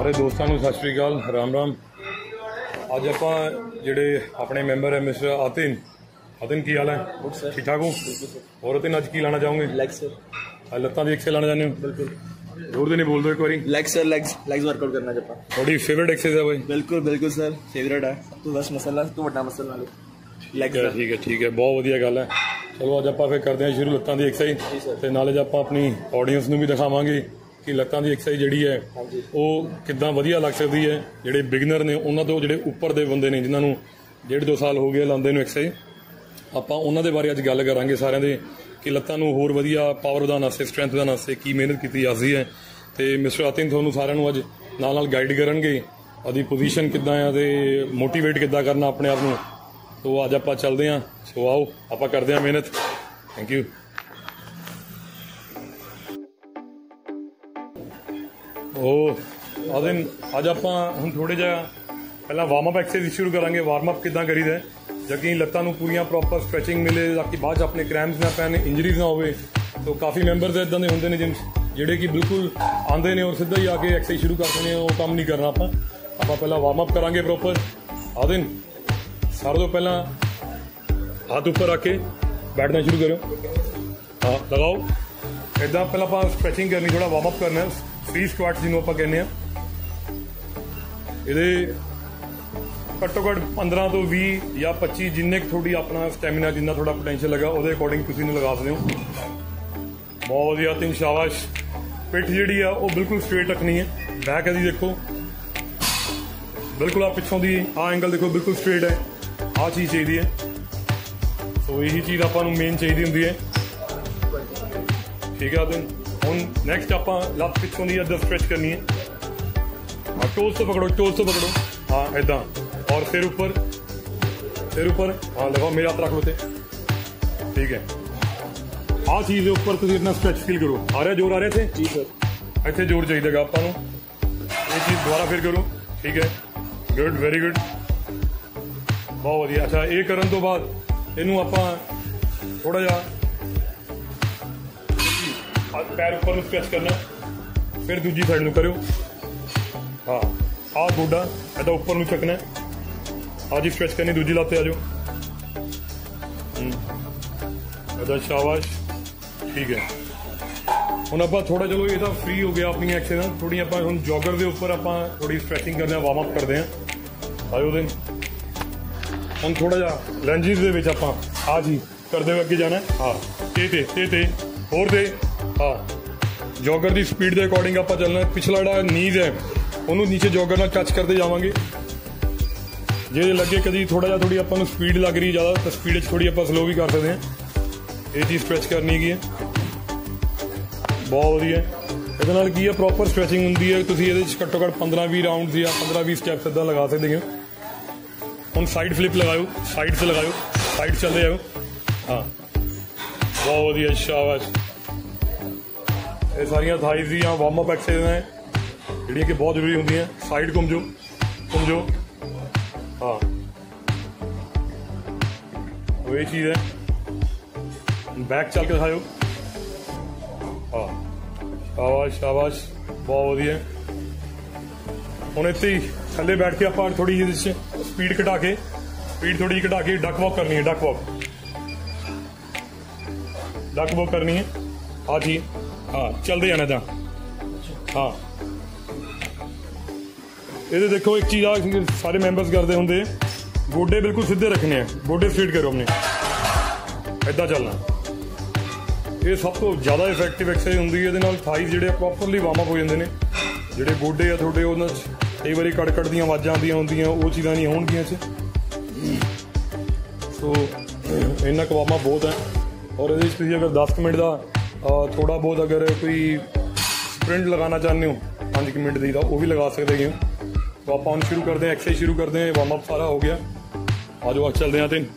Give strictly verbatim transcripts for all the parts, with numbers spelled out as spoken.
ਸਾਰੇ ਦੋਸਤਾਂ ਨੂੰ ਸਤਿ ਸ਼੍ਰੀ ਅਕਾਲ, ਰਾਮ ਰਾਮ। ਅੱਜ ਆਪਾਂ ਜਿਹੜੇ ਆਪਣੇ ਮੈਂਬਰ ਹੈ ਮਿਸਟਰ ਆतिन आतिन की हाल है? ठीक ठाक हूँ। और आतिन आज की लाना चाहोगे? Leg sir. आज लत्तां दी एक्सरसाइज लाना चाहते हो? बिल्कुल। जोर देने बोल दो एक बारी। Leg sir, legs legs workout करना जब थोड़ी फेवरेट एक्सरसाइज है भाई? बिल्कुल बिल्कुल सर, फेवरेट है। तू बस मसला तू वड्डा मसला लो लेग सर। ठीक है ठीक है, बहुत वधिया गल है। चलो ਅੱਜ ਆਪਾਂ ਫਿਰ ਕਰਦੇ ਹਾਂ ਸ਼ੁਰੂ ਲੱਤਾਂ ਦੀ ਐਕਸਰਸਾਈਜ਼ ਤੇ ਨਾਲੇ ਆਪਾਂ ਆਪਣੀ ਆਡੀਅנס ਨੂੰ ਵੀ ਦਿਖਾਵਾਂਗੇ ਕਿ ਲੱਤਾਂ ਦੀ ਐਕਸਰਸਾਈਜ਼ ਜਿਹੜੀ ਹੈ ਉਹ ਕਿੱਦਾਂ ਵਧੀਆ ਲੱਗ ਸਕਦੀ ਹੈ। ਜਿਹੜੇ ਬਿਗਨਰ ਨੇ ਉਹਨਾਂ ਤੋਂ ਜਿਹੜੇ ਉੱਪਰ ਦੇ ਬੰਦੇ ਨੇ ਜਿਨ੍ਹਾਂ ਨੂੰ ਡੇਢ ਦੋ ਸਾਲ ਹੋ ਗਏ ਲਾਉਂਦੇ ਨੂੰ ਐਕਸਰਸਾਈਜ਼, ਆਪਾਂ ਉਹਨਾਂ ਦੇ ਬਾਰੇ ਅੱਜ ਗੱਲ ਕਰਾਂਗੇ ਸਾਰਿਆਂ ਦੇ ਕਿ ਲੱਤਾਂ ਨੂੰ ਹੋਰ ਵਧੀਆ ਪਾਵਰ ਵਧਾਉਣ ਵਾਸਤੇ, ਸਟਰੈਂਥ ਵਧਾਉਣ ਵਾਸਤੇ ਕੀ ਮਿਹਨਤ ਕੀਤੀ ਜਾਂਦੀ ਹੈ। ਤੇ ਮਿਸਟਰ ਆतिन ਤੁਹਾਨੂੰ ਸਾਰਿਆਂ ਨੂੰ ਅੱਜ ਨਾਲ ਨਾਲ ਗਾਈਡ ਕਰਨਗੇ ਉਹਦੀ ਪੋਜੀਸ਼ਨ ਕਿੱਦਾਂ ਆ ਤੇ ਮੋਟੀਵੇਟ ਕਿੱਦਾਂ ਕਰਨਾ ਆਪਣੇ ਆਪ ਨੂੰ। तो आज आप चलते हैं, सो आओ आप करते हैं मेहनत। Thank you. ओ आतिन अज आप हम थोड़े जहा पहला वार्म अप एक्सरसाइज शुरू करांगे। वार्म अप किदां करीदा है जबकि लत्तां नूं पूरियां प्रॉपर स्ट्रैचिंग मिले ताकि बाद अपने क्रैम्स ना पैन, इंजरीज ना होवे। तो काफ़ी मैंबर्स इदां दे हुंदे ने जिम जिहड़े कि बिल्कुल आंदे ने और सीधा ही आके एक्सरसाइज शुरू कर देने, वो काम नहीं करना। आपां आपां पहला वार्म अप करांगे प्रॉपर। आतिन सारे तो पहला हाथ ऊपर रख के बैठना शुरू करो। हाँ लगाओ इदा पहला आप स्ट्रैचिंग करनी, थोड़ा वार्म अप करना है। फ्री स्क्वाट जिन्होंने आप कहने ये घट्टो घट्ट पंद्रह तो भी या पच्ची जिन्ने थोड़ी अपना स्टैमिना जिन्ना थोड़ा पोटेंशियल लगा वो अकॉर्डिंग तुम लगा सकते हो। बहुत वधिया आतिन, शाबाश। पिठ जी है वो बिल्कुल स्ट्रेट रखनी है। बैक है देखो बिल्कुल, आप पिछों की आ एंगल देखो बिल्कुल स्ट्रेट है। आ चीज़ चाहिए है, तो यही चीज़ आपको मेन चाहिए होंगी है। ठीक है आतिन, हम नैक्सट आप लत्त पिछों की इधर स्ट्रैच करनी है। हाँ टोस तो पकड़ो, टोस तो पकड़ो। हाँ इदा और सिर ऊपर, सिर ऊपर। हाँ लगाओ, मेरे हाथ रख लो थे। ठीक है, आ चीज़ ऊपर तुम इतना स्ट्रैच फील करो। आ रहा जोर आ रहे थे जी सर। इतने जोर चाहिए आपको। ये चीज़ दोबारा फिर करो। ठीक है, गुड, वेरी गुड, बहुत वधिया। अच्छा ये करन तो बाद इनू आपां थोड़ा जा पैर ऊपर नूं स्ट्रैच करना, फिर दूजी साइड नूं करो। हाँ आ गोडा इदा ऊपर नूं चकना, आज ही स्ट्रैच करनी। दूजी लत्त आ जाओ इदा, शाबाश। ठीक है, हुण आपां थोड़ा चलो ये तो फ्री हो गया अपनी एक्सरसाइज। थोड़ी आपां हुण जॉगर के ऊपर आपां थोड़ी स्ट्रैचिंग करते हैं, वार्म अप करते हैं। आयो दिन हम थोड़ा जा लंजिस दे विच आपां आ जी करते हुए अगे जाना। हाँ ते ते ते ते होर ते। हाँ जॉगर की स्पीड के अकॉर्डिंग आप चलना। पिछला जो नीज है उन्होंने नीचे जॉगर नाल टच करते जावांगे। जे लगे कभी थोड़ा जा थोड़ी आपां नूं स्पीड लग रही ज़्यादा तो स्पीड थोड़ी आप स्लो भी कर सकते हैं। ये चीज़ स्ट्रैच करनी है। बहुत वधिया इहदे नाल की है प्रॉपर स्ट्रैचिंग होंदी है। तुसीं इहदे च घट्टो घट्ट पंद्रह भी राउंड या पंद्रह भी स्टैप्स इदा लगा सकते हो। हम साइड फ्लिप लगाओ, साइड से लगाओ, साइड चलते जाओ। हाँ बहुत वधिया, शाबाश। ये सारिया थाइज दी वार्म अप एक्सरसाइज हैं जिहड़ियां कि बहुत जरूरी होंगी। साइड घूम जाओ, घूम जाओ। हाँ तो ये चीज़ है। बैक चल के दिखाओ। हाँ शाबाश शाबाश, बहुत वधिया। हुण इत्थे ही थल्ले बैठ के आप थोड़ी जी स्पीड घटा के, स्पीड थोड़ी घटा के डक वॉक करनी है। डक वॉक, डक वॉक करनी है। हाँ जी, हाँ चलते जाना था। हाँ ये देखो एक चीज़ आ सारे मैंबर्स करते होंगे, गोडे बिल्कुल सीधे रखने हैं। गोडे स्ट्रेट करो अपने, इदा चलना। ये सब तो ज़्यादा इफेक्टिव एक्सरसाइज होंगी। ये थाइज जोड़े प्रॉपरली वार्म अप हो जाते हैं। जोड़े गोडे आ थोड़े उन्होंने कई बार कड़ कड़ दी आवाज़ा आदि होंगे, वो चीज़ा नहीं होंगियां। सो इन्ना क वार्म अप बहुत है। और ये अगर दस मिनट का थोड़ा बहुत अगर कोई स्प्रिंट लगाना चाहते हो पाँच मिनट की तो वो भी लगा सकते हो। तो आप हम शुरू करते हैं, एक्सरसाइज शुरू करते हैं। वार्म अप सारा हो गया, आज आज चलते हैं। तीन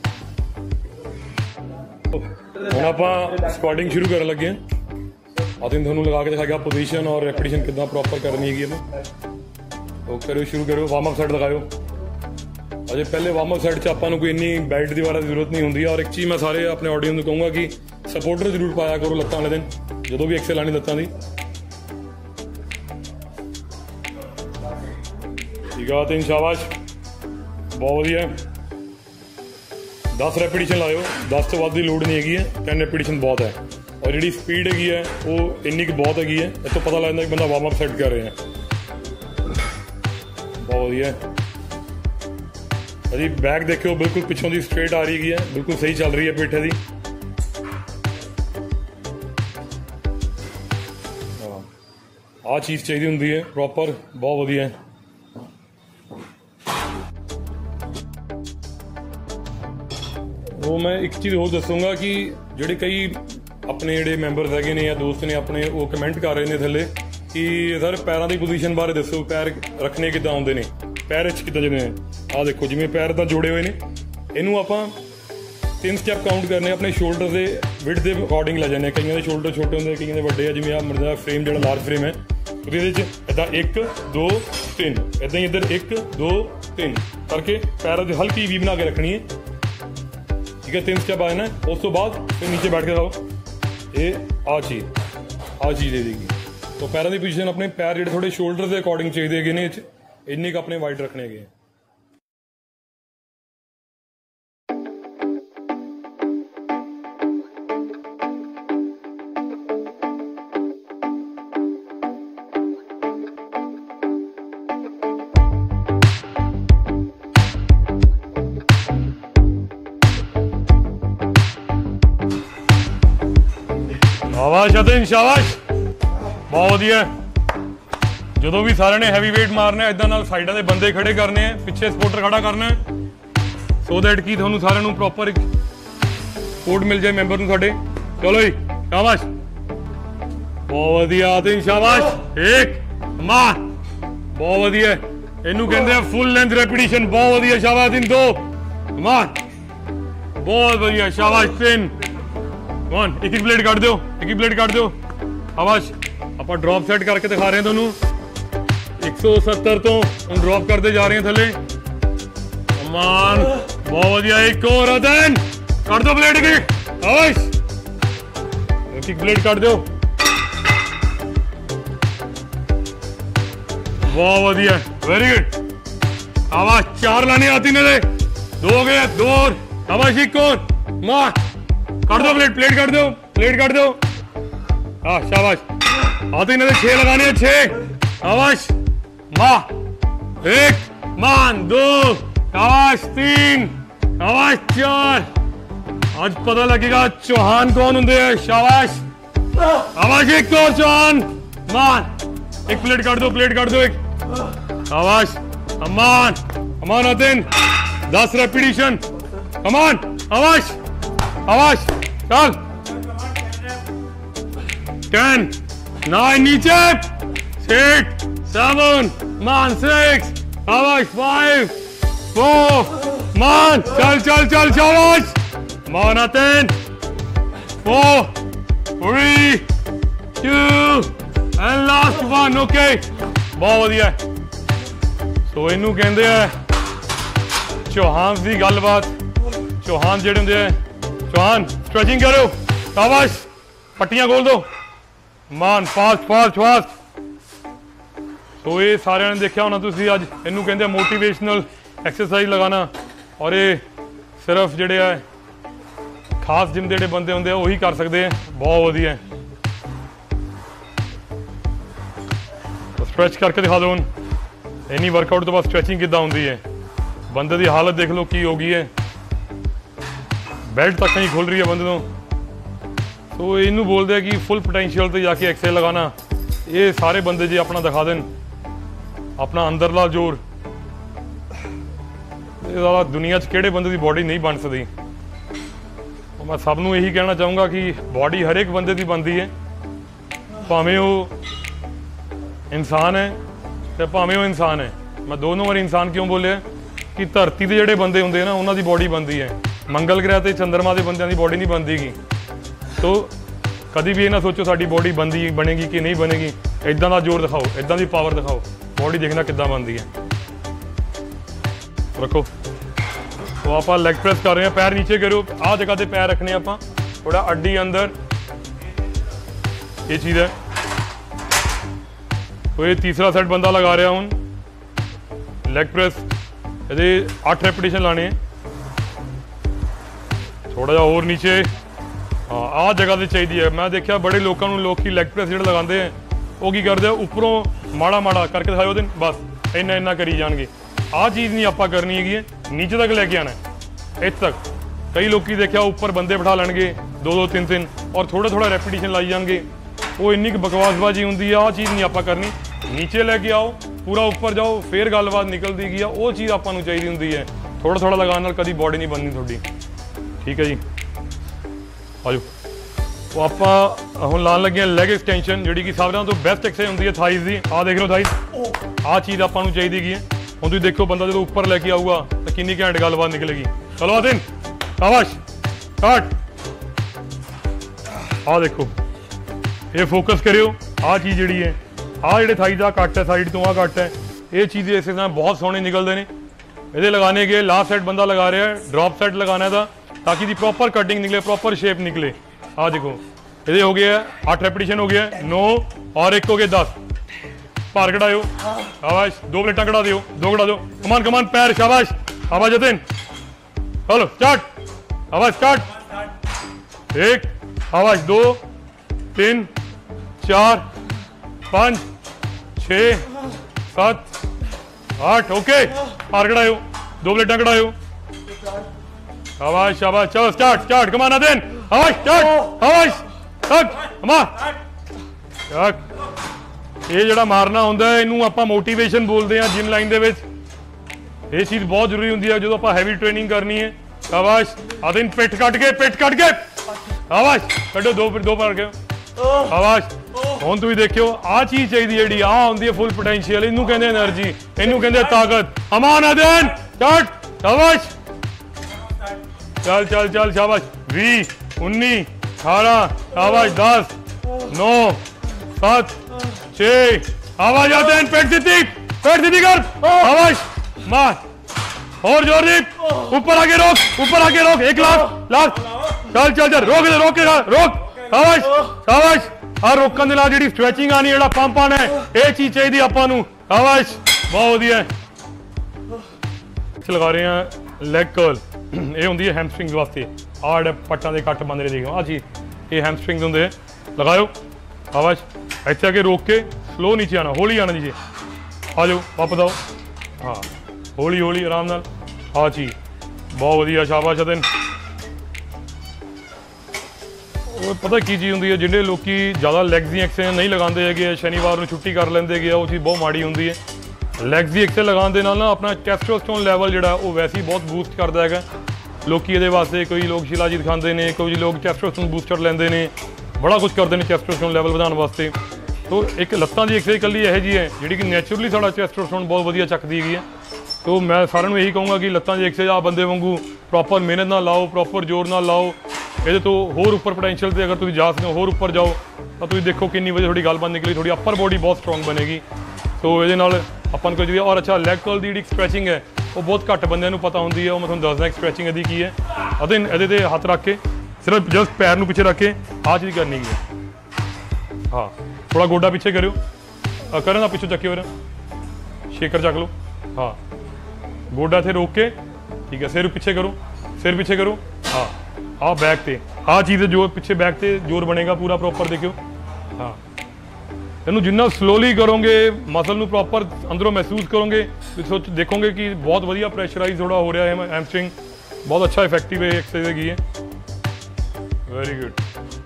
हम आप स्क्वाटिंग शुरू कर लगे हैं। आतिन थोड़ा लगा के दिखाएगा पोजीशन और रेपिटेशन कितना प्रॉपर करनी है। तो करो, शुरू करो। वार्म अप सेट लगाओ। अजे पहले वार्म अप सेट च आपां नूं कोई इन्नी बेल्ट की वाला जरूरत नहीं होंगी। और एक चीज़ मैं सारे अपने ऑडियंस को कहूँगा कि सपोर्टर जरूर पाया करो लत्तां वाले दिन जो भी एक्सरसाइज लानी लत्तां दी। ठीक है तीन शाबाश बहुत वधिया दस रैपीटिशन लाओ दस तो वध की लोड़ नहीं हैगी है टेन रैपीटिशन बहुत है और जी स्पीड हैगी है वो इन्नी की बहुत हैगी है इस तो पता लगता कि बंदा वार्म अप सैट कर रहे हैं बहुत वधिया अजी बैक देखो बिल्कुल पिछों की स्ट्रेट आ रही है बिल्कुल सही चल रही है पेठे की आ चीज़ चाहिए होंगी है प्रॉपर बहुत वधिया वो मैं एक चीज़ होर दसूँगा कि जोड़े कई अपने जोड़े मैंबरस है ने या दोस्त ने अपने वो कमेंट कर रहे हैं थले कि सर पैरों की पोजीशन बारे दसो पैर रखने किद्दां आउंदे ने पैर च किद्दां जिवें आ देखो जिवें पैर तां जोड़े हुए ने इनू आपां तीन स्टैप काउंट करने अपने शोल्डर के विड के अकॉर्डिंग लै जाने कई के शोल्डर छोटे होंगे कई के वड्डे जिवें आ मेरा फ्रेम जो लार्ज फ्रेम है इदा एक दो तीन इदा ही इधर एक दो तीन करके पैरों की हल्की वी बना के रखनी है ठीक है तीन स्टेप आना है उस तो बाद फिर नीचे बैठ के खाओ ये आ चीज़ आ चीज़ दे देगी तो पैरों की पोजीशन अपने पैर जो थोड़े शोल्डर के अकॉर्डिंग चाहिए ने इन्ने क अपने वाइड रखने गए शाबाश अतिन शाबाश बहुत वधिया जो भी सारे ने हैवी वेट मारना इदा नाल साइडों के बंदे खड़े करने हैं पिछे सपोर्टर खड़ा करना है सो दैट कि थोनू सारे प्रॉपर एक सपोर्ट मिल जाए मैंबर साडे चलो जी शाबाश बहुत वधिया अतिन शाबाश एक मार बहुत वधिया इनू कहते हैं फुल लेंथ रेपिटिशन बहुत वधिया शाबाश तीन दो मार बहुत वधिया शाबाश तीन वन एक एक प्लेट काट दो एक ही प्लेट काट दो आवाज आप ड्रॉप सेट करके दिखा रहे हैं दोनों एक सौ सत्तर तो हम ड्रॉप करते जा रहे हैं थले अमान बहुत बढ़िया एक और अदन काट दो प्लेट की आवाज एक एक प्लेट काट दो बहुत बढ़िया वेरी गुड आवाज चार लाने आती ने दो हो गया दो और आवाज एक और मार काट दो प्लेट प्लेट काट दो प्लेट काट दो हाँ शाबाश आते इन्हें छह लगाने हैं छह आवाज माँ एक मान दो आवाज तीन आवाज चार आज पता लगेगा चौहान कौन होंगे शाबाश आवाज एक तो चौहान मान एक प्लेट काट दो प्लेट काट दो एक आवाज अमान अमान आते दस रेपिटिशन अमान आवाज आवाज चल टेन नाइन नीचे सिक्स सेवन मान सिक्स आवाज फाइव फोर मान चल चल चल शाबाश मान ten four three two and last one okay बहुत बढ़िया सो इनू कहते हैं चौहान की गलबात चौहान जेडे होंगे चौहान स्ट्रेचिंग करो शाबाश पट्टियां खोल दो मान फास्ट फास्ट फास्ट तो ये सारे ने देखा होना तुसी अज इनू कहते मोटिवेशनल एक्सरसाइज लगाना और ये सिर्फ जेडे है खास जिम के बंदे होंगे वही कर सकते हैं बहुत वधिया तो स्ट्रेच करके दिखा दो इन्नी वर्कआउट तो बाद स्ट्रेचिंग किद्दां होंदी है बंदे की हालत देख लो की हो गई है बेल्ट तक नहीं खुल रही है बंदे तो तो इनू बोलते हैं कि फुल पोटेंशियल तो जाके एक्सरसाइज लगाना ये सारे बंदे जी अपना दिखा देन अपना अंदरला जोर दुनिया च किहड़े बंदे की बॉडी नहीं बन सकती मैं सबनों यही कहना चाहूँगा कि बॉडी हर एक बंदे की बनती है भावें वो इंसान है तो भावें वो इंसान है मैं दोनों बार इंसान क्यों बोलिया कि धरती के जोड़े बंदे होंगे ना उन्होंने बॉडी बनती है मंगल ग्रह से चंद्रमा के बंदों की बॉडी नहीं बनती तो कभी भी ये ना सोचो साड़ी बॉडी बनती बनेगी कि नहीं बनेगी इदा का जोर दिखाओ इदा की पावर दिखाओ बॉडी देखना किद्दां बनती है रखो तो आप लैग प्रेस कर रहे हैं पैर नीचे करो आ जगह पे पैर रखने आप थोड़ा अड्डी अंदर ये चीज़ है तो ये तीसरा सेट बंदा लगा रहा हूँ ਲੈਗ ਪ੍ਰੈਸ ਇਹਦੇ ਅੱਠ ਰੈਪੀਟੀਸ਼ਨ ਲਾਣੇ ਹੈ। ਥੋੜਾ ਜਿਹਾ ਹੋਰ ਨੀਚੇ, ਹਾਂ ਆਹ ਜਗ੍ਹਾ ਤੇ ਚਾਹੀਦੀ ਹੈ। ਮੈਂ ਦੇਖਿਆ ਬੜੇ ਲੋਕਾਂ ਨੂੰ ਲੋਕੀ ਲੈਗ ਪ੍ਰੈਸ ਜਿਹੜੇ ਲਗਾਉਂਦੇ ਹੈ ਉਹ ਕੀ ਕਰਦੇ ਆ, ਉੱਪਰੋਂ ਮਾੜਾ ਮਾੜਾ ਕਰਕੇ ਦਿਖਾਏ ਉਹਦੇ ਬਸ ਇੰਨਾ ਇੰਨਾ ਕਰੀ ਜਾਣਗੇ। ਆਹ ਚੀਜ਼ ਨਹੀਂ ਆਪਾਂ ਕਰਨੀ ਹੈਗੀ ਹੈ, ਨੀਚੇ ਤੱਕ ਲੈ ਕੇ ਆਣਾ ਇੱਥੇ ਤੱਕ। ਕਈ ਲੋਕੀ ਦੇਖਿਆ ਉੱਪਰ ਬੰਦੇ ਬਿਠਾ ਲੈਣਗੇ ਦੋ ਦੋ ਤਿੰਨ ਤਿੰਨ ਔਰ ਥੋੜਾ ਥੋੜਾ ਰੈਪੀਟੀਸ਼ਨ ਲਾਈ ਜਾਣਗੇ, ਉਹ ਇੰਨੀ ਕੁ ਬਕਵਾਸਬਾਜ਼ੀ ਹੁੰਦੀ ਆ। ਆਹ ਚੀਜ਼ ਨਹੀਂ ਆਪਾਂ ਕਰਨੀ, ਨੀਚੇ ਲੈ ਕੇ ਆਓ, ਪੂਰਾ ਉੱਪਰ ਜਾਓ, ਫੇਰ ਗੱਲਬਾਤ ਨਿਕਲਦੀ ਗਈ ਆ। ਉਹ ਚੀਜ਼ ਆਪਾਂ ਨੂੰ ਚਾਹੀਦੀ ਹੁੰਦੀ ਹੈ। ਥੋੜਾ ਥੋੜਾ ਲਗਾਉਣ ਨਾਲ ਕਦੀ ਬੋਡੀ ਨਹੀਂ ਬਣਨੀ ਤੁਹਾਡੀ। ਠੀਕ ਹੈ ਜੀ, ਆਜੋ। ਉਹ ਆਪਾਂ ਹੁਣ ਲਾਉਣ ਲੱਗੇ ਹਾਂ ਲੈਗ ਐਕਸਟੈਂਸ਼ਨ, ਜਿਹੜੀ ਕਿ ਸਾਰਿਆਂ ਤੋਂ ਬੈਸਟ ਐਕਸਰਸਾਈਜ਼ ਹੁੰਦੀ ਹੈ ਥਾਈਜ਼ ਦੀ। ਆਹ ਦੇਖ ਲਓ ਥਾਈਜ਼, ਆਹ ਚੀਜ਼ ਆਪਾਂ ਨੂੰ ਚਾਹੀਦੀ ਹੈਗੀ ਹੈ। ਹੁਣ ਤੁਸੀਂ ਦੇਖੋ ਬੰਦਾ ਜਦੋਂ ਉੱਪਰ ਲੈ ਕੇ ਆਊਗਾ ਤਾਂ ਕਿੰਨੀ ਘੈਂਟ ਗੱਲਬਾਤ ਨਿਕਲੇਗੀ। ਚਲੋ ਆਦਿਨ ਸ਼ਾਬਾਸ਼ ਸਟਾਰਟ। ਆਹ ਦੇਖੋ, ਇਹ ਫੋਕਸ ਕਰਿਓ। ਆਹ ਚੀਜ਼ ਜਿਹੜੀ ਹੈ, ਆਹ ਜਿਹੜੇ ਥਾਈ ਦਾ ਕੱਟ ਹੈ ਸਾਈਡ ਤੋਂ, ਆਹ ਕੱਟ ਹੈ, ਇਹ ਚੀਜ਼ ਇਸੇ ਤਰ੍ਹਾਂ ਬਹੁਤ ਸੋਹਣੇ ਨਿਕਲਦੇ ਨੇ। ਇਹਦੇ ਲਗਾने के लास्ट साइड बंदा लगा रहा है, ड्रॉप साइड लगाना था ताकि दी प्रॉपर कटिंग निकले, प्रॉपर शेप निकले। आ देखो ये हो गया आठ रेपिटेशन हो गया, नौ और एक हो गया दस। पार कटाओ, शाबाश। दो प्लेटा कटा दियो, दो कटा दो, कमान कमान पैर, शाबाश। आवाज जतिन, चलो स्टार्ट, आवाज स्टार्ट। एक आवाज, दो तीन चार पाँच छः सात आठ, ओके। पार कटाओ, दो प्लेटा कटाओ, शाबाश शाबाश। चलो स्टार्ट स्टार्ट, कमान आदिन, आवाज स्टार्ट, आवाज स्टार्ट, कमान स्टार्ट। ਇਹ ਜਿਹੜਾ ਮਾਰਨਾ ਹੁੰਦਾ ਇਹਨੂੰ ਆਪਾਂ ਮੋਟੀਵੇਸ਼ਨ ਬੋਲਦੇ ਆ ਜਿਮ ਲਾਈਨ ਦੇ ਵਿੱਚ। ਇਹ ਚੀਜ਼ ਬਹੁਤ ਜ਼ਰੂਰੀ ਹੁੰਦੀ ਹੈ ਜਦੋਂ ਆਪਾਂ ਹੈਵੀ ਟ੍ਰੇਨਿੰਗ ਕਰਨੀ ਹੈ। ਸ਼ਾਬਾਸ਼ ਆਦਿਨ, ਪਿੱਠ ਕੱਟ ਕੇ, ਪਿੱਠ ਕੱਟ ਕੇ, ਸ਼ਾਬਾਸ਼। ਕੱਢੋ ਦੋ ਦੋ ਪਾਰ ਕੇ, ਸ਼ਾਬਾਸ਼। ਹੁਣ ਤੁਸੀਂ ਦੇਖਿਓ ਆਹ ਚੀਜ਼ ਚਾਹੀਦੀ ਜਿਹੜੀ ਆਹ ਹੁੰਦੀ ਹੈ ਫੁੱਲ ਪੋਟੈਂਸ਼ੀਅਲ, ਇਹਨੂੰ ਕਹਿੰਦੇ એનર્ਜੀ, ਇਹਨੂੰ ਕਹਿੰਦੇ ਤਾਕਤ। ਅਮਾਨ ਆਦਿਨ ਸਟਾਰਟ, ਸ਼ਾਬਾਸ਼। ਚੱਲ ਚੱਲ ਚੱਲ, ਸ਼ਾਬਾਸ਼। ਵੀਹ ਉੱਨੀ ਅਠਾਰਾਂ, ਸ਼ਾਬਾਸ਼। ਦਸ ਨੌ ਸੱਤ छे, आवाज आते हैं, पेट सीधी, पेट सीधी कर, आवाज मार और जोर दी, ऊपर आगे रोक, ऊपर आगे रोक, एक लाख लाख, चल चल चल, रोक रोक रोक, आवाज आवाज। आ रोकन दे नाल जेहड़ी स्ट्रेचिंग आनी, जेहड़ा पंप आना है, ये चीज चाहिए आपां नूं। आवाज बहुत वधिया है। लगा रहे हैं लेग कर्ल, ये हुंदी है हैमस्ट्रिंग्स वास्ते। आ जेहड़े पट्टां दे कट बंद ने देखो, आ जी ये हैमस्ट्रिंग्स हुंदे, लगाओ। आवाज ਇੱਥੇ ਆ ਕੇ ਰੋਕ ਕੇ ਸਲੋ ਨੀਚੇ ਆਣਾ, ਹੌਲੀ ਆਣਾ ਨੀਚੇ। ਆ ਜਾਓ ਵਾਪਸ ਆਓ, ਹਾਂ ਹੌਲੀ ਹੌਲੀ ਆਰਾਮ ਨਾਲ। ਆ ਚੀਜ਼ ਬਹੁਤ ਵਧੀਆ, ਸ਼ਾਬਾਸ਼ ਅਦਨ। ਉਹ ਪਤਾ ਕੀ ਚੀਜ਼ ਹੁੰਦੀ ਹੈ, ਜਿਹੜੇ ਲੋਕੀ ਜ਼ਿਆਦਾ ਲੈਗਸ ਦੀ ਐਕਸਰਸਾਈਜ਼ ਨਹੀਂ ਲਗਾਉਂਦੇ ਹੈਗੇ, ਸ਼ਨੀਵਾਰ ਨੂੰ ਛੁੱਟੀ ਕਰ ਲੈਂਦੇ ਹੈਗੇ, ਉਹ ਚੀਜ਼ ਬਹੁਤ ਮਾੜੀ ਹੁੰਦੀ ਹੈ। ਲੈਗਸ ਦੀ ਐਕਸਰਸਾਈਜ਼ ਲਗਾਉਣ ਦੇ ਨਾਲ ਨਾ ਆਪਣਾ ਟੈਸਟੋਸਟੇਰੋਨ ਲੈਵਲ ਜਿਹੜਾ ਉਹ ਵੈਸੇ ਹੀ ਬਹੁਤ ਬੂਸਟ ਕਰਦਾ ਹੈਗਾ। ਲੋਕੀ ਇਹਦੇ ਵਾਸਤੇ ਕਈ ਲੋਕ ਸ਼ਿਲਾਜੀਤ ਖਾਂਦੇ ਨੇ, ਕੋਈ ਲੋਕ ਟੈਸਟੋਸਟੇਰੋਨ ਬੂਸਟਰ ਲੈਂਦੇ ਨੇ, ਬੜਾ ਕੁਝ ਕਰਦੇ ਨੇ ਟੈਸਟੋਸਟੇਰੋਨ ਲੈਵਲ ਵਧਾਉਣ ਵਾਸਤੇ। ਤੋ ਇੱਕ ਲੱਤਾਂ ਦੀ ਐਕਸਰਸਾਈਜ਼ ਇਕੱਲੀ ਇਹੋ ਜਿਹੀ ਹੈ ਜਿਹੜੀ ਕਿ ਨੈਚੁਰਲੀ ਸਾਡਾ ਟੈਸਟੋਸਟੇਰੋਨ ਬਹੁਤ ਵਧੀਆ ਚੱਕਦੀ ਹੈਗੀ ਹੈ। ਤੋ ਮੈਂ ਸਾਰਿਆਂ ਨੂੰ ਇਹੀ ਕਹੂੰਗਾ ਕਿ ਲੱਤਾਂ ਦੀ ਐਕਸਰਸਾਈਜ਼ ਆ ਬੰਦੇ ਵਾਂਗੂ ਪ੍ਰੋਪਰ ਮਿਹਨਤ ਨਾਲ ਲਾਓ, ਪ੍ਰੋਪਰ ਜ਼ੋਰ ਨਾਲ ਲਾਓ। ਇਹਦੇ ਤੋਂ ਹੋਰ ਉੱਪਰ ਪੋਟੈਂਸ਼ੀਅਲ 'ਤੇ ਅਗਰ ਤੁਸੀਂ ਜਾ ਸਕਦੇ ਹੋ, ਹੋਰ ਉੱਪਰ ਜਾਓ ਤਾਂ ਤੁਸੀਂ ਦੇਖੋ ਕਿੰਨੀ ਵਧੀਆ ਤੁਹਾਡੀ ਗੱਲਬਾਤ ਨਿਕਲੀ, ਤੁਹਾਡੀ ਅੱਪਰ ਬੋਡੀ ਬਹੁਤ ਸਟਰੋਂਗ ਬਣੇਗੀ। ਤੋ ਇਹਦੇ ਨਾਲ ਆਪਾਂ ਨੂੰ ਕੁਝ ਵੀ। ਔਰ ਅੱਛਾ, ਲੈਗ ਕਰਲ ਦੀ ਜਿਹੜੀ ਸਟ੍ਰੈਚਿੰਗ ਹੈ ਉਹ ਬਹੁਤ ਘੱਟ ਬੰਦਿਆਂ ਨੂੰ ਪਤਾ ਹੁੰਦੀ ਹੈ, ਉਹ ਮੈਂ ਤੁਹਾਨੂੰ ਦੱਸਦਾ ਸਟ੍ਰੈਚਿੰਗ ਇਹਦੀ ਕੀ ਹੈ। ਅਤੇ ਇਹਦੇ 'ਤੇ ਹੱਥ ਰੱਖ ਕੇ ਸਿਰਫ ਜਸਟ ਪੈਰ ਨੂੰ ਪਿੱਛੇ ਰੱਖ ਕੇ ਆਹ ਚੀਜ਼ ਕਰਨੀ ਹੈ। ਹਾਂ ਥੋੜਾ ਗੋਡਾ ਪਿੱਛੇ ਕਰਿਓ, ਕਰਨ ਦਾ ਪਿੱਛੋਂ ਚੱਕਿਓ, ਸ਼ੇਕਰ ਚੱਕ ਲਓ। ਹਾਂ ਗੋਡਾ ਇੱਥੇ ਰੋਕ ਕੇ, ਠੀਕ ਹੈ, ਸਿਰ ਪਿੱਛੇ ਕਰੋ, ਸਿਰ ਪਿੱਛੇ ਕਰੋ। ਹਾਂ ਆਹ ਬੈਕ ਤੇ ਆਹ ਚੀਜ਼ ਜੋ ਪਿੱਛੇ ਬੈਕ ਤੇ ਜ਼ੋਰ ਬਣੇਗਾ ਪੂਰਾ ਪ੍ਰੋਪਰ, ਦੇਖਿਓ। ਹਾਂ ਇਹਨੂੰ ਜਿੰਨਾ ਸਲੋਲੀ ਕਰੋਗੇ, ਮਸਲ ਨੂੰ ਪ੍ਰੋਪਰ ਅੰਦਰੋਂ ਮਹਿਸੂਸ ਕਰੋਗੇ, ਸੋਚ ਦੇਖੋਗੇ ਕਿ ਬਹੁਤ ਵਧੀਆ ਪ੍ਰੈਸ਼ਰਾਈਜ਼ ਥੋੜਾ ਹੋ ਰਿਹਾ ਹੈ ਹੈਮਸਟਰਿੰਗ। ਬਹੁਤ ਅੱਛਾ ਇਫੈਕਟਿਵ ਐਕਸਰਸਾਈਜ਼ ਹੈਗੀ ਹੈ, ਵੈਰੀ ਗੁੱਡ।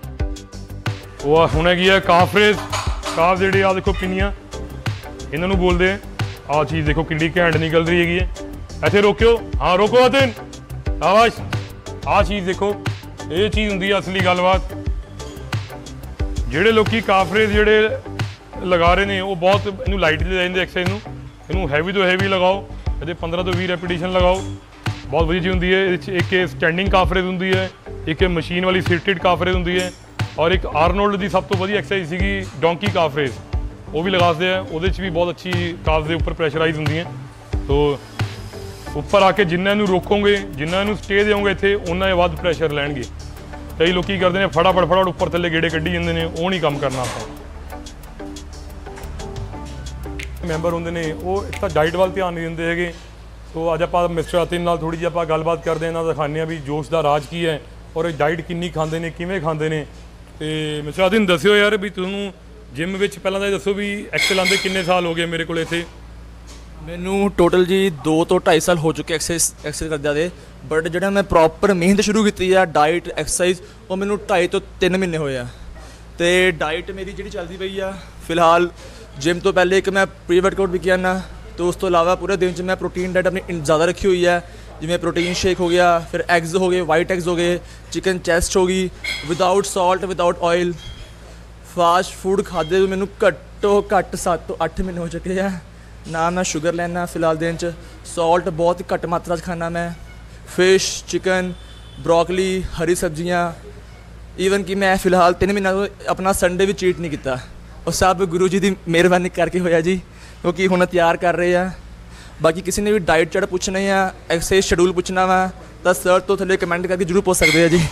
ਉਹ ਹੁਣ ਹੈਗੀ ਹੈ ਕਾਫ ਰੇਜ਼। ਕਾਫ ਜਿਹੜੇ ਆ ਦੇਖੋ ਕਿੰਨੀਆਂ ਇਹਨਾਂ ਨੂੰ ਬੋਲਦੇ ਆ। ਆਹ ਚੀਜ਼ ਦੇਖੋ ਕਿੰਨੀ ਘੈਂਟ ਨਿਕਲ ਰਹੀ ਹੈਗੀ ਹੈ। ਇੱਥੇ ਰੋਕਿਓ, ਹਾਂ ਰੋਕੋ ਆਦਿਨ, ਆਵਾਜ਼। ਆਹ ਚੀਜ਼ ਦੇਖੋ, ਇਹ ਚੀਜ਼ ਹੁੰਦੀ ਹੈ ਅਸਲੀ ਗੱਲਬਾਤ। ਜਿਹੜੇ ਲੋਕੀ ਕਾਫ ਰੇਜ਼ ਜਿਹੜੇ ਲਗਾ ਰਹੇ ਨੇ ਉਹ ਬਹੁਤ ਇਹਨੂੰ ਲਾਈਟਲੀ ਲੈ ਜਾਂਦੇ ਐਕਸਰਸਾਈਜ਼ ਨੂੰ। ਇਹਨੂੰ ਹੈਵੀ ਤੋਂ ਹੈਵੀ ਲਗਾਓ, ਇਹਦੇ ਪੰਦਰਾਂ ਤੋਂ ਵੀਹ ਰੈਪੀਟੀਸ਼ਨ ਲਗਾਓ, ਬਹੁਤ ਵਧੀਆ ਚੀਜ਼ ਹੁੰਦੀ ਹੈ। ਇਹਦੇ 'ਚ ਇੱਕ ਸਟੈਂਡਿੰਗ ਕਾਫ ਰੇਜ਼ ਹੁੰਦੀ ਹੈ, ਇੱਕ ਮਸ਼ੀਨ ਵਾਲੀ ਸੀਟਡ ਕਾਫ ਰੇਜ਼ ਹੁੰਦੀ ਹੈ, ਔਰ ਇੱਕ ਆਰਨੋਲਡ ਦੀ ਸਭ ਤੋਂ ਵਧੀਆ ਐਕਸਰਸਾਈਜ਼ ਸੀਗੀ ਡੋਂਕੀ ਕਾਫ ਰੇਜ਼, ਉਹ ਵੀ ਲਗਾਉਂਦੇ ਆ। ਉਹਦੇ 'ਚ ਵੀ ਬਹੁਤ ਅੱਛੀ ਕਾਫ ਦੇ ਉੱਪਰ ਪ੍ਰੈਸ਼ਰਾਈਜ਼ ਹੁੰਦੀਆਂ। ਤੋ ਉੱਪਰ ਆ ਕੇ ਜਿੰਨਾ ਇਹਨੂੰ ਰੋਕੋਗੇ, ਜਿੰਨਾ ਇਹਨੂੰ ਸਟੇ ਦਿਓਗੇ ਇੱਥੇ, ਉਹਨਾਂ ਇਹ ਵੱਧ ਪ੍ਰੈਸ਼ਰ ਲੈਣਗੇ। ਕਈ ਲੋਕ ਕੀ ਕਰਦੇ ਨੇ, ਫਟਾਫਟ ਫਟਾਫਟ ਉੱਪਰ ਥੱਲੇ ਗੇੜੇ ਕੱਢੀ ਜਾਂਦੇ ਨੇ, ਉਹ ਨਹੀਂ ਕੰਮ ਕਰਨਾ ਆਪਾਂ। ਮੈਂਬਰ ਹੁੰਦੇ ਨੇ ਉਹ ਇੱਕ ਤਾਂ ਡਾਈਟ ਵੱਲ ਧਿਆਨ ਨਹੀਂ ਦਿੰਦੇ ਹੈਗੇ। ਸੋ ਅੱਜ ਆਪਾਂ ਮਿਸਟਰ ਅਤਿਨ ਨਾਲ ਥੋੜ੍ਹੀ ਜਿਹੀ ਆਪਾਂ ਗੱਲਬਾਤ ਕਰਦੇ ਹਾਂ, ਇਹਨਾਂ ਦਾ ਦਿਖਾਉਂਦੇ ਹਾਂ ਵੀ ਜੋਸ਼ ਦਾ ਰਾਜ ਕੀ ਹੈ ਔਰ ਇਹ ਡਾਈਟ ਕਿੰਨੀ ਖਾਂਦੇ ਨੇ, ਕਿਵੇਂ ਖਾਂਦੇ ਨੇ। ਤੇ ਮਿਸਟਰ ਅਤਿਨ ਦੱਸਿਓ ਯਾਰ ਵੀ ਤੁਹਾਨੂੰ ਜਿਮ ਵਿੱਚ ਪਹਿਲਾਂ ਤਾਂ ਇਹ ਦੱਸੋ ਵੀ ਐਕਸਲ ਆਉਂਦੇ ਕਿੰਨੇ ਸਾਲ ਹੋ ਗਏ ਮੇਰੇ ਕੋਲ ਇੱਥੇ? ਮੈਨੂੰ ਟੋਟਲ ਜੀ ਦੋ ਤੋਂ ਢਾਈ ਸਾਲ ਹੋ ਚੁੱਕੇ ਐਕਸਰਸਾਈਜ਼ ਐਕਸਰਸਾਈਜ਼ ਕਰਦਿਆਂ ਦੇ, ਬਟ ਜਿਹੜਾ ਮੈਂ ਪ੍ਰੋਪਰ ਮਿਹਨਤ ਸ਼ੁਰੂ ਕੀਤੀ ਆ ਡਾਈਟ ਐਕਸਰਸਾਈਜ਼ ਉਹ ਮੈਨੂੰ ਢਾਈ ਤੋਂ ਤਿੰਨ ਮਹੀਨੇ ਹੋਏ ਆ। ਤੇ ਡਾਈਟ ਮੇਰੀ ਜਿਹੜੀ ਚੱਲਦੀ ਪਈ ਆ ਫਿਲਹਾਲ, ਜਿਮ ਤੋਂ ਪਹਿਲੇ ਇੱਕ ਮੈਂ ਪ੍ਰੀ ਵਰਕਆਊਟ ਵੀ ਕੀਤਾ ਨਾ, ਤੇ ਉਸ ਤੋਂ ਇਲਾਵਾ ਪੂਰੇ ਦਿਨ 'ਚ ਮੈਂ ਪ੍ਰੋਟੀਨ ਡਾਈਟ ਆਪਣੀ ਜ਼ਿਆਦਾ ਰੱਖੀ ਹੋਈ ਹੈ, ਜਿਵੇਂ ਪ੍ਰੋਟੀਨ ਸ਼ੇਕ ਹੋ ਗਿਆ, ਫਿਰ ਐਗਜ਼ ਹੋ ਗਏ, ਵਾਈਟ ਐਗਜ਼ ਹੋ ਗਏ, ਚਿਕਨ ਚੈਸਟ ਹੋ ਗਈ, without salt without oil. Fast food ਖਾਦੇ ਮੈਨੂੰ ਘੱਟੋ ਘੱਟ ਸੱਤ ਤੋਂ ਅੱਠ ਮਹੀਨੇ ਹੋ ਚੁੱਕੇ ਆ। ਨਾ ਮੈਂ ਸ਼ੂਗਰ ਲੈਣਾ ਫਿਲਹਾਲ ਦਿਨ 'ਚ, ਸਾਲਟ ਬਹੁਤ ਘੱਟ ਮਾਤਰਾ 'ਚ ਖਾਣਾ ਮੈਂ, ਫਿਸ਼, ਚਿਕਨ, ਬਰੋਕਲੀ, ਹਰੀ ਸਬਜ਼ੀਆਂ। ਈਵਨ ਕਿ ਮੈਂ ਫਿਲਹਾਲ ਤਿੰਨ ਮਹੀਨਿਆਂ ਤੋਂ ਆਪਣਾ ਸੰਡੇ ਵੀ ਚੀਟ ਨਹੀਂ ਕੀਤਾ। ਉਹ ਸਭ ਗੁਰੂ ਜੀ ਦੀ ਮਿਹਰਬਾਨੀ ਕਰਕੇ ਹੋਇਆ ਜੀ, ਕਿਉਂਕਿ ਹੁਣ ਤਿਆਰ ਕਰ ਰਹੇ ਆ। ਬਾਕੀ ਕਿਸੇ ਨੇ ਵੀ ਡਾਈਟ ਚਾਰਟ ਪੁੱਛਣਾ ਜਾਂ ਐਕਸਰਸਾਈਜ਼ ਸ਼ਡਿਊਲ ਪੁੱਛਣਾ ਵਾ ਤਾਂ ਸਰ ਤੋਂ ਥੱਲੇ ਕਮੈਂਟ ਕਰਕੇ ਜ਼ਰੂਰ ਪੁੱਛ ਸਕਦੇ ਆ ਜੀ।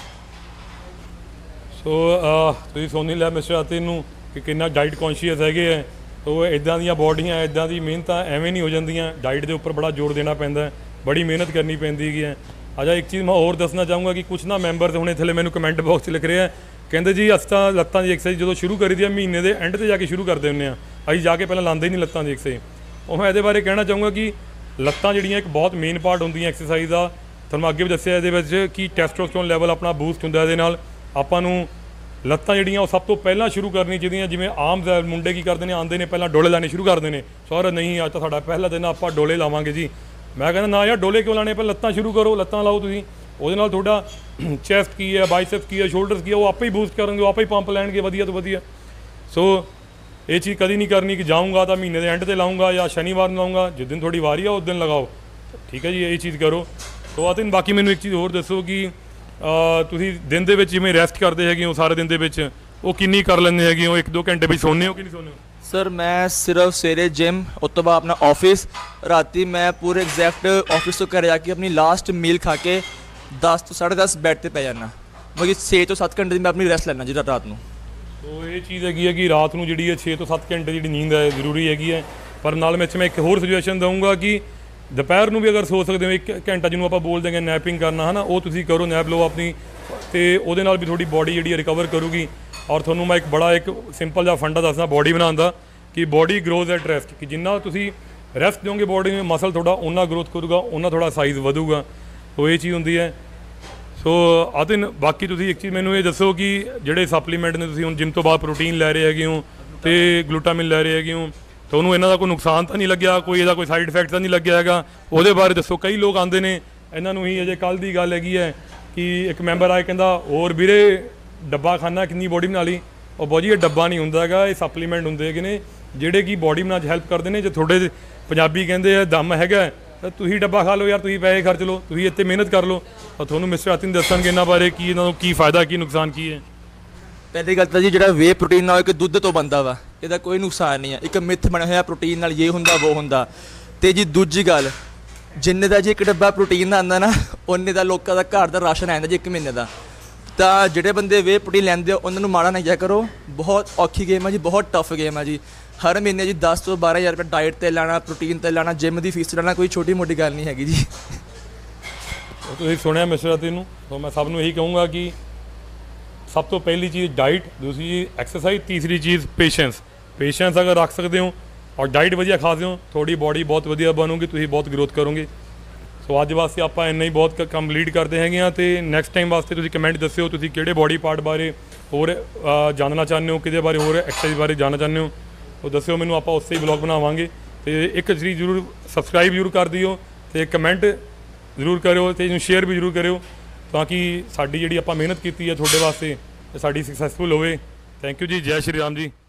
ਸੋ ਤੁਸੀਂ ਸੁਣ ਹੀ ਲਿਆ ਮਿਸਟਰ ਅਤਿਨ ਨੂੰ ਕਿ ਕਿੰਨਾ ਡਾਈਟ ਕੌਨਸ਼ੀਅਸ ਹੈਗੇ ਹੈ। ਸੋ ਇੱਦਾਂ ਦੀਆਂ ਬੋਡੀਆਂ, ਇੱਦਾਂ ਦੀ ਮਿਹਨਤਾਂ ਐਵੇਂ ਨਹੀਂ ਹੋ ਜਾਂਦੀਆਂ, ਡਾਈਟ ਦੇ ਉੱਪਰ ਬੜਾ ਜ਼ੋਰ ਦੇਣਾ ਪੈਂਦਾ, ਬੜੀ ਮਿਹਨਤ ਕਰਨੀ ਪੈਂਦੀ ਹੈਗੀ ਹੈ। ਅੱਛਾ ਇੱਕ ਚੀਜ਼ ਮੈਂ ਹੋਰ ਦੱਸਣਾ ਚਾਹੂੰਗਾ ਕਿ ਕੁਛ ਨਾ ਮੈਂਬਰ ਹੁਣੇ ਥੱਲੇ ਮੈਨੂੰ ਕਮੈਂਟ ਬਾਕਸ 'ਚ ਲਿਖ ਰਹੇ ਆ, ਕਹਿੰਦੇ ਜੀ ਅਸੀਂ ਤਾਂ ਲੱਤਾਂ ਦੀ ਐਕਸਰਸਾਈਜ਼ ਜਦੋਂ ਸ਼ੁਰੂ ਕਰੀ ਦੀ ਆ ਮਹੀਨੇ ਦੇ ਐਂਡ 'ਤੇ ਜਾ ਕੇ ਸ਼ੁਰੂ ਕਰਦੇ ਹੁੰਦੇ ਆ, ਅਸੀਂ ਜਾ ਕੇ ਪਹਿਲਾਂ ਲਾਉਂਦੇ ਹੀ ਨਹੀਂ ਲੱਤਾਂ ਦੀ ਐਕਸਰਸਾਈਜ਼। ਉਹ ਮੈਂ ਇਹਦੇ ਬਾਰੇ ਕਹਿਣਾ ਚਾਹੂੰਗਾ ਕਿ ਲੱਤਾਂ ਜਿਹੜੀਆਂ ਇੱਕ ਬਹੁਤ ਮੇਨ ਪਾਰਟ ਹੁੰਦੀਆਂ ਐਕਸਰਸਾਈਜ਼ ਦਾ। ਤੁਹਾਨੂੰ ਅੱਗੇ ਵੀ ਦੱਸਿਆ ਇਹਦੇ ਵਿੱਚ ਕਿ ਟੈਸਟੋਸਟੇਰੋਨ ਲੈਵਲ ਆਪਣਾ ਬੂਸਟ ਹੁੰਦਾ ਇਹਦੇ ਨਾਲ। ਆਪਾਂ ਨੂੰ ਲੱਤਾਂ ਜਿਹੜੀਆਂ ਉਹ ਸਭ ਤੋਂ ਪਹਿਲਾਂ ਸ਼ੁਰੂ ਕਰਨੀ ਚਾਹੀਦੀਆਂ। ਜਿਵੇਂ ਆਮ ਮੁੰਡੇ ਕੀ ਕਰਦੇ ਨੇ, ਆਉਂਦੇ ਨੇ ਪਹਿਲਾਂ ਡੋਲੇ ਲਾਣੇ ਸ਼ੁਰੂ ਕਰਦੇ ਨੇ, ਸਰ ਨਹੀਂ ਅੱਜ ਤਾਂ ਸਾਡਾ ਪਹਿਲਾ ਦਿਨ ਆਪਾਂ ਡੋਲੇ ਲਾਵਾਂਗੇ ਜੀ। ਮੈਂ ਕਹਿੰਦਾ ਨਾ ਯਾਰ, ਡੋਲੇ ਕਿਉਂ ਲਾਣੇ, ਪਹਿਲਾਂ ਲੱਤਾਂ ਸ਼ੁਰੂ ਕਰੋ, ਲੱਤਾਂ ਲਾਓ ਤੁਸੀਂ, ਉਹਦੇ ਨਾਲ ਤੁਹਾਡਾ ਚੈਸਟ ਕੀ ਹੈ, ਬਾਈਸੈਪਸ ਕੀ ਹੈ, ਸ਼ੋਲਡਰਸ ਕੀ ਹੈ, ਉਹ ਆਪੇ ਹੀ ਬੂਸਟ ਕਰਨਗੇ, ਉਹ ਆਪੇ ਹੀ ਪੰਪ ਲੈਣਗੇ ਵਧੀਆ ਤੋਂ ਵਧੀਆ। ਸੋ ਇਹ ਚੀਜ਼ ਕਦੀ ਨਹੀਂ ਕਰਨੀ ਕਿ ਜਾਊਂਗਾ ਤਾਂ ਮਹੀਨੇ ਦੇ ਐਂਡ 'ਤੇ ਲਾਊਂਗਾ ਜਾਂ ਸ਼ਨੀਵਾਰ ਨੂੰ ਲਾਊਂਗਾ, ਜਿਸ ਦਿਨ ਤੁਹਾਡੀ ਵਾਰੀ ਆ ਉਸ ਦਿਨ ਲਗਾਓ, ਠੀਕ ਹੈ ਜੀ, ਇਹ ਚੀਜ਼ ਕਰੋ। ਸੋ ਆਤਿਨ ਬਾਕੀ ਮੈਨੂੰ ਇੱਕ ਚੀਜ਼ ਹੋਰ ਦੱਸੋ ਕਿ ਤੁਸੀਂ ਦਿਨ ਦੇ ਵਿੱਚ ਜਿਵੇਂ ਰੈਸਟ ਕਰਦੇ ਹੈਗੇ ਹੋ ਸਾਰੇ ਦਿਨ ਦੇ ਵਿੱਚ, ਉਹ ਕਿੰਨੀ ਕਰ ਲੈਂਦੇ ਹੈਗੇ ਹੋ? ਇੱਕ ਦੋ ਘੰਟੇ ਵਿੱਚ ਸੌਂਦੇ ਹੋ ਕਿ ਨਹੀਂ ਸੌਂਦੇ ਹੋ? ਸਰ ਮੈਂ ਸਿਰਫ ਸਵੇਰੇ ਜਿਮ, ਉਸ ਤੋਂ ਬਾਅਦ ਆਪਣਾ ਆਫਿਸ, ਰਾਤੀ ਮੈਂ ਪੂਰੇ ਐਗਜ਼ੈਕਟ ਆਫਿਸ ਤੋਂ ਘਰ ਆ ਕੇ ਆਪਣੀ ਲਾਸਟ ਮੀਲ ਖਾ ਕੇ ਦਸ ਤੋਂ ਸਾਢੇ ਦਸ ਬੈੱਡ 'ਤੇ ਪੈ ਜਾਣਾ। ਬਾਕੀ ਛੇ ਤੋਂ ਸੱਤ ਘੰਟੇ ਦੀ ਮੈਂ ਆਪਣੀ ਰੈਸਟ ਲੈਣਾ ਜਿਹੜਾ ਰਾਤ ਨੂੰ। ਸੋ ਇਹ ਚੀਜ਼ ਹੈਗੀ ਹੈ ਕਿ ਰਾਤ ਨੂੰ ਜਿਹੜੀ ਹੈ ਛੇ ਤੋਂ ਸੱਤ ਘੰਟੇ ਜਿਹੜੀ ਨੀਂਦ ਹੈ ਜ਼ਰੂਰੀ ਹੈਗੀ ਹੈ। ਪਰ ਨਾਲ ਮੈਂ ਮੈਂ ਇੱਕ ਹੋਰ ਸੁਜੈਸ਼ਨ ਦਊਂਗਾ ਕਿ ਦੁਪਹਿਰ ਨੂੰ ਵੀ ਅਗਰ ਸੋ ਸਕਦੇ ਹੋ ਇੱਕ ਘੰਟਾ, ਜਿਹਨੂੰ ਆਪਾਂ ਬੋਲਦੇ ਹਾਂ ਨੈਪਿੰਗ ਕਰਨਾ ਹੈ ਨਾ, ਉਹ ਤੁਸੀਂ ਕਰੋ, ਨੈਪ ਲਓ ਆਪਣੀ, ਅਤੇ ਉਹਦੇ ਨਾਲ ਵੀ ਤੁਹਾਡੀ ਬੋਡੀ ਜਿਹੜੀ ਹੈ ਰਿਕਵਰ ਕਰੂਗੀ। ਔਰ ਤੁਹਾਨੂੰ ਮੈਂ ਇੱਕ ਬੜਾ ਇੱਕ ਸਿੰਪਲ ਜਿਹਾ ਫੰਡਾ ਦੱਸਦਾ ਬੋਡੀ ਬਣਾਉਣ ਦਾ ਕਿ ਬੋਡੀ ਗਰੋਜ਼ ਐਟ ਰੈਸਟ, ਕਿ ਜਿੰਨਾ ਤੁਸੀਂ ਰੈਸਟ ਦਿਓਗੇ ਬੋਡੀ ਨੂੰ, ਮਸਲ ਤੁਹਾਡਾ ਉਹਨਾਂ ਗਰੋਥ ਕਰੂਗਾ, ਉਹਨਾਂ ਥੋੜਾ ਸਾਈਜ਼ ਵਧੂਗਾ। ਸੋ ਇਹ ਚੀਜ਼ ਹੁੰਦੀ ਹੈ। ਸੋ ਆਤਿਨ ਬਾਕੀ ਤੁਸੀਂ ਇੱਕ ਚੀਜ਼ ਮੈਨੂੰ ਇਹ ਦੱਸੋ ਕਿ ਜਿਹੜੇ ਸਪਲੀਮੈਂਟ ਨੇ, ਤੁਸੀਂ ਹੁਣ ਜਿਮ ਤੋਂ ਬਾਅਦ ਪ੍ਰੋਟੀਨ ਲੈ ਰਹੇ ਹੈਗੇ ਹੋ ਅਤੇ ਗਲੂਟਾਮਿਨ ਲੈ ਰਹੇ ਹੈਗੇ ਹੋ, ਤੁਹਾਨੂੰ ਇਹਨਾਂ ਦਾ ਕੋਈ ਨੁਕਸਾਨ ਤਾਂ ਨਹੀਂ ਲੱਗਿਆ, ਕੋਈ ਇਹਦਾ ਕੋਈ ਸਾਈਡ ਇਫੈਕਟ ਤਾਂ ਨਹੀਂ ਲੱਗਿਆ ਹੈਗਾ? ਉਹਦੇ ਬਾਰੇ ਦੱਸੋ। ਕਈ ਲੋਕ ਆਉਂਦੇ ਨੇ, ਇਹਨਾਂ ਨੂੰ ਹੀ ਅਜੇ ਕੱਲ੍ਹ ਦੀ ਗੱਲ ਹੈਗੀ ਹੈ ਕਿ ਇੱਕ ਮੈਂਬਰ ਆਏ ਕਹਿੰਦਾ ਹੋਰ ਵੀਰੇ ਡੱਬਾ ਖਾਨਾ ਕਿੰਨੀ ਬੋਡੀ ਬਣਾ ਲਈ। ਉਹ ਬਹੁਤ ਜੀ ਇਹ ਡੱਬਾ ਨਹੀਂ ਹੁੰਦਾ ਹੈਗਾ, ਇਹ ਸਪਲੀਮੈਂਟ ਹੁੰਦੇ ਹੈਗੇ ਨੇ ਜਿਹੜੇ ਕਿ ਬੋਡੀ ਬਣਾਉਣ 'ਚ ਹੈਲਪ ਕਰਦੇ ਨੇ। ਜੇ ਤੁਹਾਡੇ ਪੰਜਾਬੀ ਕਹਿੰਦੇ ਆ ਦਮ ਹੈਗਾ ਤਾਂ ਤੁਸੀਂ ਡੱਬਾ ਖਾ ਲਓ ਯਾਰ, ਤੁਸੀਂ ਪੈਸੇ ਖਰਚ ਲਓ, ਤੁਸੀਂ ਇੱਥੇ ਮਿਹਨਤ ਕਰ ਲਓ। ਤਾਂ ਤੁਹਾਨੂੰ ਮਿਸਟਰ ਅਤਿਨ ਦੱਸਣਗੇ ਇਹਨਾਂ ਬਾਰੇ ਕਿ ਇਹਨਾਂ ਨੂੰ ਕੀ ਫਾਇਦਾ ਕੀ ਨੁਕਸਾਨ ਕੀ ਹੈ। ਪਹਿਲੀ ਗੱਲ ਤਾਂ ਜੀ ਜਿਹੜਾ ਵੇ ਪ੍ਰੋਟੀਨ ਨਾਲ ਇੱਕ ਦੁੱਧ ਤੋਂ ਬਣਦਾ ਵਾ, ਇਹਦਾ ਕੋਈ ਨੁਕਸਾਨ ਨਹੀਂ ਹੈ। ਇੱਕ ਮਿੱਥ ਬਣਿਆ ਹੋਇਆ ਪ੍ਰੋਟੀਨ ਨਾਲ ਇਹ ਹੁੰਦਾ ਉਹ ਹੁੰਦਾ। ਅਤੇ ਜੀ ਦੂਜੀ ਗੱਲ, ਜਿੰਨੇ ਦਾ ਜੀ ਇੱਕ ਡੱਬਾ ਪ੍ਰੋਟੀਨ ਦਾ ਆਉਂਦਾ ਨਾ, ਉਨੇ ਦਾ ਲੋਕਾਂ ਦਾ ਘਰ ਦਾ ਰਾਸ਼ਨ ਆ ਜਾਂਦਾ ਜੀ ਇੱਕ ਮਹੀਨੇ ਦਾ। ਤਾਂ ਜਿਹੜੇ ਬੰਦੇ ਵੇ ਪ੍ਰੋਟੀਨ ਲੈਂਦੇ ਹੋ ਉਹਨਾਂ ਨੂੰ ਮਾੜਾ ਨਾ ਕਿਹਾ ਕਰੋ, ਬਹੁਤ ਔਖੀ ਗੇਮ ਹੈ ਜੀ, ਬਹੁਤ ਟਫ ਗੇਮ ਹੈ ਜੀ। ਹਰ ਮਹੀਨੇ ਜੀ ਦਸ ਤੋਂ ਬਾਰਾਂ ਹਜ਼ਾਰ ਰੁਪਏ ਡਾਈਟ 'ਤੇ ਲਾਣਾ, ਪ੍ਰੋਟੀਨ 'ਤੇ ਲਾਣਾ, ਜਿਮ ਦੀ ਫੀਸ ਲਾਣਾ, ਕੋਈ ਛੋਟੀ ਮੋਟੀ ਗੱਲ ਨਹੀਂ ਹੈਗੀ ਜੀ। ਤੁਸੀਂ ਸੁਣਿਆ ਮਿਸਟਰ ਅਤਿਨ ਨੂੰ, ਤਾਂ ਮੈਂ ਸਭ ਨੂੰ ਇਹੀ ਕਹੂੰਗਾ ਕਿ ਸਭ ਤੋਂ ਪਹਿਲੀ ਚੀਜ਼ ਡਾਈਟ, ਦੂਸਰੀ ਚੀਜ਼ ਐਕਸਰਸਾਈਜ਼, ਤੀਸਰੀ ਚੀਜ਼ ਪੇਸ਼ੈਂਸ। ਪੇਸ਼ੈਂਸ ਅਗਰ ਰੱਖ ਸਕਦੇ ਹੋ ਔਰ ਡਾਈਟ ਵਧੀਆ ਖਾਦੇ ਹੋ, ਤੁਹਾਡੀ ਬੋਡੀ ਬਹੁਤ ਵਧੀਆ ਬਣੂਗੀ, ਤੁਸੀਂ ਬਹੁਤ ਗਰੋਥ ਕਰੋਗੇ। ਸੋ ਅੱਜ ਵਾਸਤੇ ਆਪਾਂ ਇੰਨਾ ਹੀ ਬਹੁਤ ਕੰਪਲੀਟ ਕਰਦੇ ਹੈਗੇ ਹਾਂ। ਅਤੇ ਨੈਕਸਟ ਟਾਈਮ ਵਾਸਤੇ ਤੁਸੀਂ ਕਮੈਂਟ ਦੱਸਿਓ ਤੁਸੀਂ ਕਿਹੜੇ ਬੋਡੀ ਪਾਰਟ ਬਾਰੇ ਹੋਰ ਜਾਣਨਾ ਚਾਹੁੰਦੇ ਹੋ, ਕਿਹਦੇ ਬਾਰੇ ਹੋਰ ਐਕਸਰਸਾਈਜ਼ ਬਾਰੇ ਜਾਣਨਾ ਚਾਹੁੰਦੇ ਹੋ, ਉਹ ਦੱਸਿਓ ਮੈਨੂੰ, ਆਪਾਂ ਉਸੇ ਹੀ ਵਲੌਗ ਬਣਾਵਾਂਗੇ। ਅਤੇ ਇੱਕ ਚੀਜ਼ ਜ਼ਰੂਰ ਸਬਸਕ੍ਰਾਈਬ ਜ਼ਰੂਰ ਕਰ ਦਿਓ ਅਤੇ ਕਮੈਂਟ ਜ਼ਰੂਰ ਕਰਿਓ ਅਤੇ ਇਹਨੂੰ ਸ਼ੇਅਰ ਵੀ ਜ਼ਰੂਰ ਕਰਿਓ ਤਾਂ ਕਿ ਸਾਡੀ ਜਿਹੜੀ ਆਪਾਂ ਮਿਹਨਤ ਕੀਤੀ ਹੈ ਤੁਹਾਡੇ ਵਾਸਤੇ ਸਾਡੀ ਸਕਸੈਸਫੁਲ ਹੋਵੇ। ਥੈਂਕ ਯੂ ਜੀ, ਜੈ ਸ਼੍ਰੀ ਰਾਮ ਜੀ।